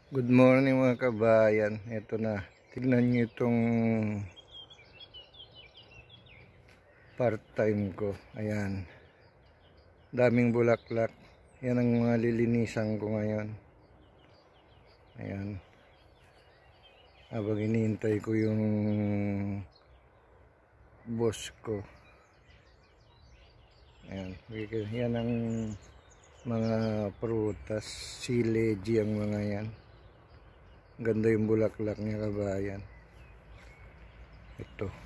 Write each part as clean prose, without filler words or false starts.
Good morning mga kabayan. Ito na. Tignan nyo itong part-time ko. Ayan. Daming bulaklak. Yan ang mga lilinisan ko ngayon. Ayan. Habang hinihintay ko yung boss ko. Ayan. Yan ang mga prutas. Sileji ang mga yan. Ganda yung bulaklak niya kabayan. Ito.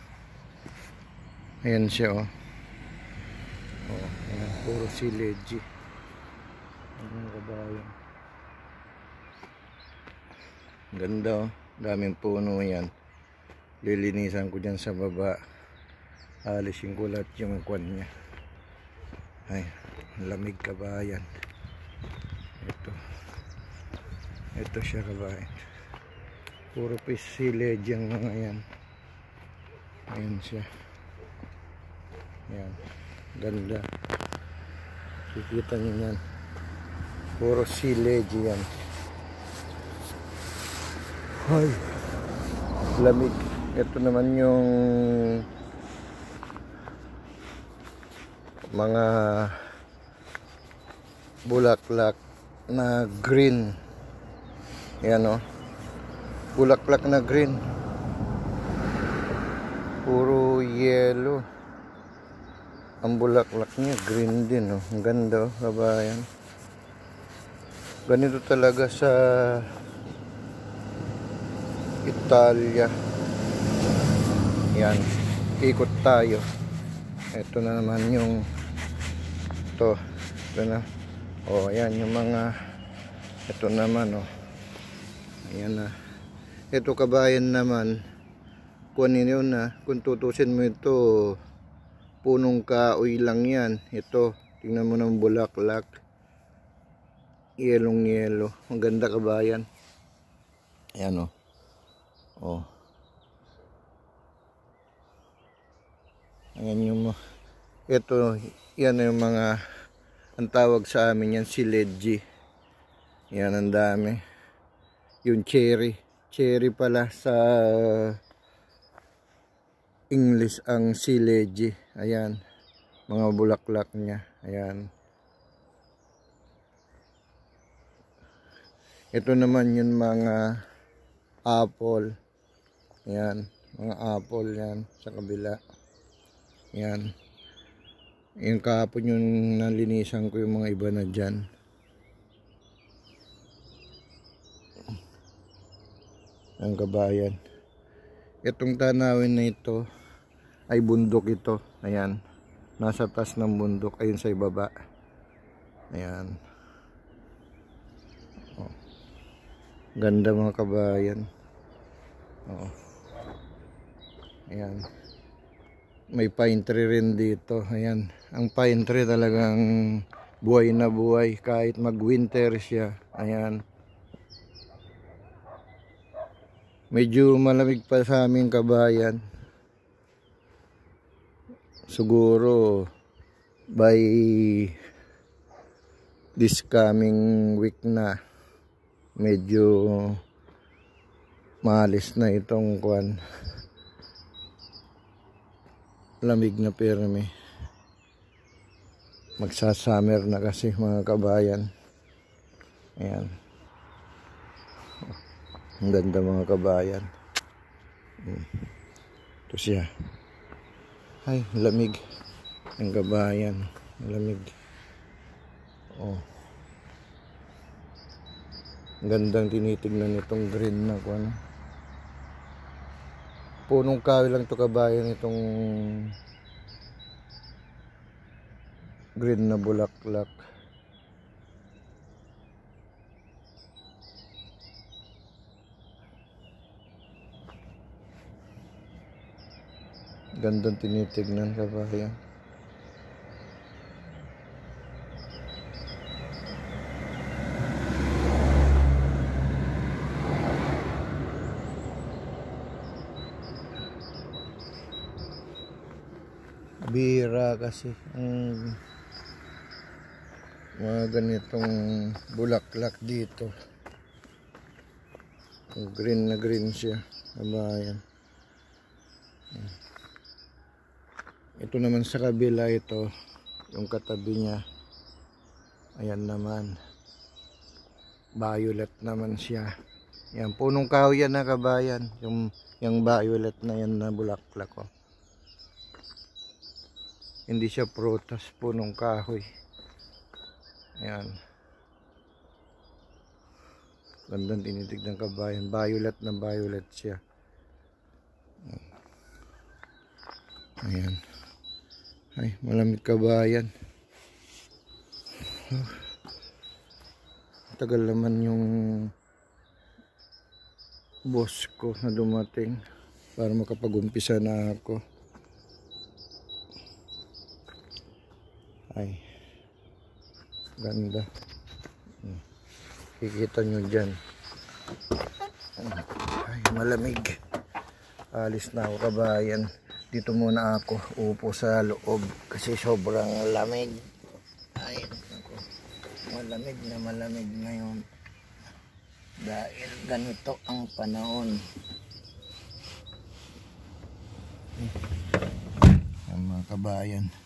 Ayan siya oh. Oh, ayan, puro sileji. Ayan kabayan. Ganda oh. Daming puno yan. Lilinisan ko dyan sa baba. Alisin ko lahat yung kwan niya. Ay, lamig kabayan. Ito siya kabayan. Puro sileji ang mga yan. Ayan siya. Ayan. Ganda. Kikita nyo yan. Puro sileji yan. Ay. Lamig. Ito naman yung mga bulaklak na green. Ayan o. Bulaklak na green. Puro yellow. Ang bulaklak niya green din o. Ang ganda o kabayan. Ganito talaga sa Italia. Yan. Ikot tayo. Ito na naman yung ito na. O ayan yung mga ito naman o. Ayan na. Ito kabayan naman. Kunin yun na. Kung tutusin mo ito, punong kahoy lang yan. Ito. Tingnan mo ng bulaklak. Yelong yelo. Ang ganda kabayan. Ayan o. Oh. Ayan yung ito. Yan yung mga ang tawag sa amin yan sileji. Yan ang dami. Yung cherry. Cherry pala sa English ang sileji. Ayan. Mga bulaklak niya. Ayan. Ito naman yung mga apple. Ayan. Mga apple yan sa kabila. Ayan. Yung kahapon yung nalinisan ko yung mga iba na dyan. Ang kabayan. Itong tanawin na ito ay bundok ito. Ayan. Nasa taas ng bundok. Ayun sa ibaba. Ayan. Oh. Ganda mga kabayan. Oh. Ayan. May pine tree rin dito. Ayan. Ang pine tree talagang buhay na buhay. Kahit mag-winter siya. Ayan. Medyo malamig pa sa aming kabayan. Siguro by this coming week na medyo maalis na itong kwan. Lamig na pirmi. Magsa-summer na kasi mga kabayan. Ayan. Ang ganda mga kabayan. Ito siya. Ay, lamig. Ang kabayan. Lamig. Oh. Ang gandang tinitignan itong green na kung ano. Punong kahoy lang ito kabayan itong green na bulaklak. Gandang tinitignan kabayan. Bira kasi mga ganitong bulaklak dito. Green na green siya, kabayan. Ito naman sa kabila, ito yung katabi niya. Ayan naman, violet naman siya. Yan, punong kahoy yan na kabayan. Yung violet na yan na bulaklak ko. Hindi siya prutas, punong kahoy. Ayan. Gandang tinitig ng kabayan. Violet na violet siya. Ayan. Ay, malamig kabayan. Tagal naman yung boss ko na dumating para makapag-umpisa na ako. Ay, ganda. Kikita nyo dyan. Ay, malamig. Alis na ako kabayan. Dito muna ako. Upo sa loob kasi sobrang lamig. Ay, ako. Malamig ngayon. Dahil ganito ang panahon. Ang mga kabayan.